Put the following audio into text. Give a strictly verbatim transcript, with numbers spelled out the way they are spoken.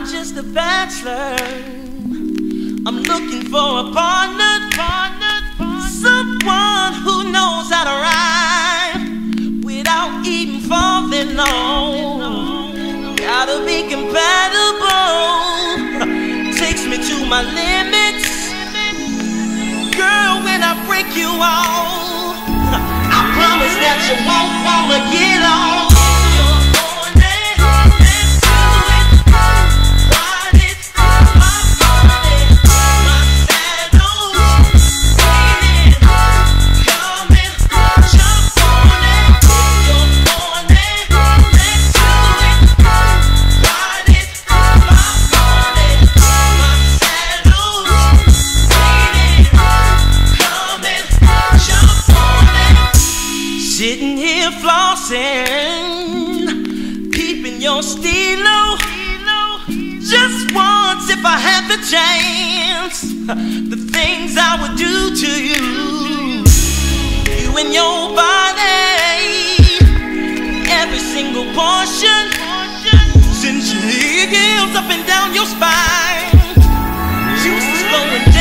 I'm just a bachelor. I'm looking for a partner, partner, partner. Someone who knows how to ride without even falling low. Gotta be compatible. Takes me to my limits. Girl, when I break you off, I promise that you won't wanna get on. Sitting here flossing, peeping your stilo. Just once, if I had the chance, the things I would do to you, you and your body, every single portion, since your heels up and down your spine, juices flowing.